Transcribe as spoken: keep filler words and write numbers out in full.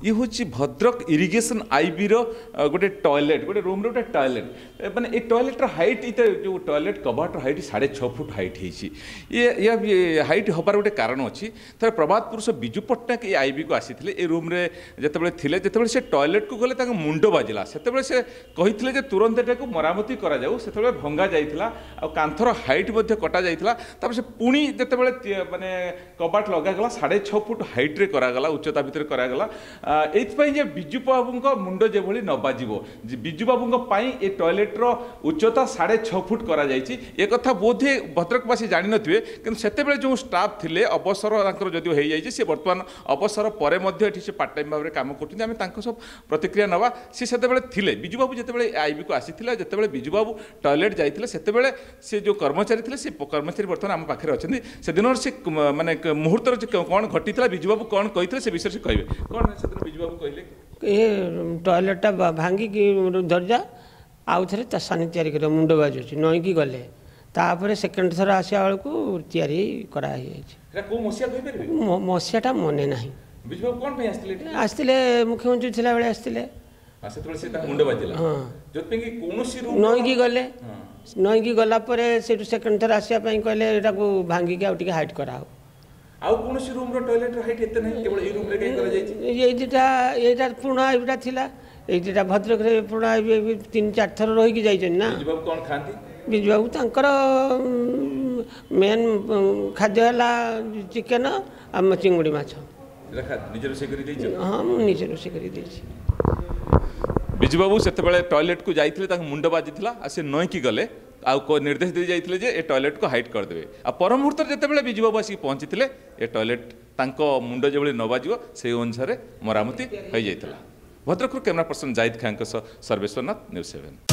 ये हूँ Bhadrak irrigation IB रो गोटे टॉयलेट गोटे रूम गोटे टॉयलेट माने ए टॉयलेट हाइट इते जो टॉयलेट कबाट हाइट साढ़े छः फुट हाइट होती ये ये हाइट हबार गोटे कारण अच्छी थोड़े प्रभात पुरुष बिजु पट्टनायक ये आईबी को आसी ए रूम रे जिते थे जिते से टॉयलेट को गले मुंड बाजिला से से कही तुरंत एटा मरामती कराऊ से भंगा जाइला कांथर हाइट कटा जाइला से पुणी जिते माने कबाट लगागला साढ़े छः फुट हाइट्रे करागला उच्चता भितर करागला ये बिजु बाबू मुंड जो न बाजिब बिजु बाबू ए टॉयलेट्र उच्चता साढ़े छः फुट करा जाइछि ए कथा बोधे भद्रकवासी जानि नथिबे किंतु सेतेबेले जो स्टाफ थिले अवसर तांकर जदि हो जाइछि से वर्तमान अवसर परे मध्ये एठी से पार्ट टाइम भाव काम करछिन आमे तांको सब प्रतिक्रिया नवा से सेतेबेले थिले बिजु बाबू जेतेबेले आईबी को आसीथिला जेतेबेले बिजु बाबू टॉयलेट जाइथिले सेतेबेले से जो कर्मचारी थिले से कर्मचारी वर्तमान आम पाखरे अछन्ति से दिन से माने मुहूर्त कौन घटीथिला बिजु बाबू कौन कहिथिले से विषय से कहबे कौन से बिजु बाबू कहले ये टॉयलेट भांगी धरजा आउ थे तानी तैयारी कर मुंड बाजुची नईकी गले तापर सेकेंड थर आसा बेलू तैयारी कराई मसीहाटा मने ना आसते मुख्यमंत्री थिला बेले आसते नईकी गले नईकी गलापर से सेकेंड थर आसापी कहले भांगिकी आउ हाइट कराओ आउ कौन सी रूम रो टॉयलेट रो हाइट एते नहीं केवल ए रूम रे कहीं करा जाई ये जेटा एटा पुराना आईबीटा थिला ए जेटा भद्रक रे पुराना आईबी तीन चार थर रही की जाई ना बिजु बाबू कोन खांती बिजु बाबू तांकर मेन खाद्य हला चिकन आ चिंगुड़ी माछ रखा निजे रोसे करी दैछ हां मु निजे रोसे करी दैछ बिजु बाबू सेते बेले टॉयलेट को जाइथिले तांक मुंड बाजिथिला आ से नई की गले आ को निर्देश दी जाइथिले जे ए टॉयलेट को हाइट कर देबे आ पर मुहूर्त जेतेबेले बिजु बाबू आसी पहुंचीथिले ए टॉयलेट तांको मुंड जेबेले न बाजियो से अनुसार मरामती हो जाइथिला। भद्रकରୁ camera person Zahid Khan Sarveshwarnath news seven.